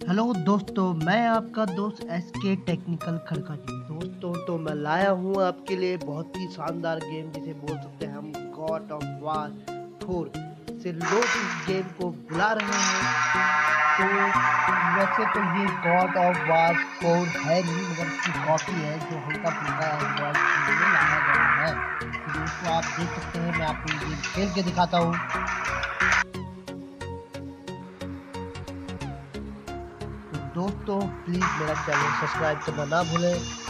Hello दोस्तों, मैं आपका दोस्त एसके टेक्निकल खड़का जी। दोस्तों, तो मैं लाया हूँ आपके लिए बहुत ही शानदार गेम जिसे बोल सकते हैं हम गॉड ऑफ वार 4 से लोग इस गेम को बुला रहे हैं। तो वैसे तो ये गॉड ऑफ वार 4 है नहीं, मगर इसकी कॉपी है जो हल्का-फुल्का एंड्रॉइड के लिए लाया गया है। तो दोस्तों, आप देख सकते हैं, मैं आपको ये गेम खेल के दिखाता हूँ। तो दोस्तों, प्लीज़ मेरा चैनल सब्सक्राइब करना ना भूलें।